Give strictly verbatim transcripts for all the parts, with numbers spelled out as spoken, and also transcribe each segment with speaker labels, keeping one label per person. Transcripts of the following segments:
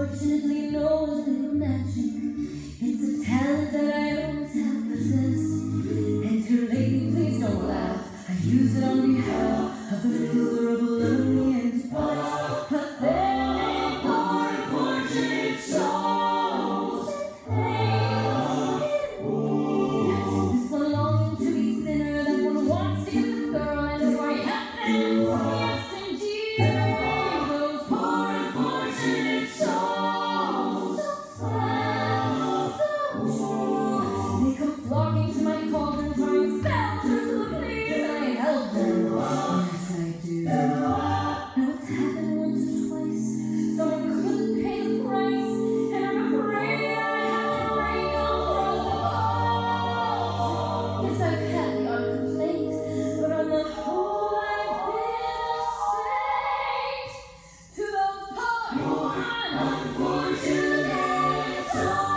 Speaker 1: unfortunately knows a little magic. It's a talent that I always have possessed. And dear lady, please don't laugh. I use it on behalf of the miserable, lonely, and despised, pathetic, poor, unfortunate souls. This one longing to be thinner, that one wants to get the girl, and that's why I have them. Yes, indeed. Flocking to my cauldron, trying spells to the please, I help them. Yes, I do. Now it's happened once or twice. Someone couldn't pay the price, and I'm afraid I have to break across the walls. Yes, I've had the odd complaint, but on the whole I've been a saint to those poor, unfortunate souls.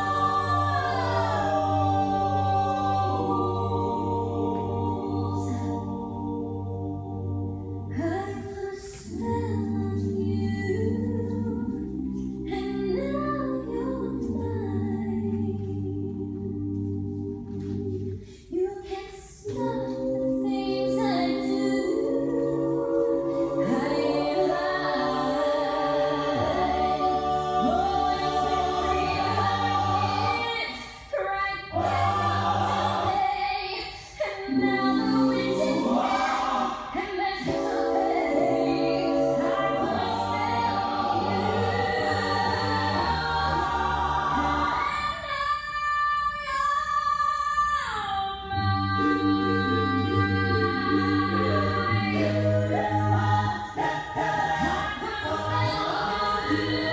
Speaker 1: Yeah.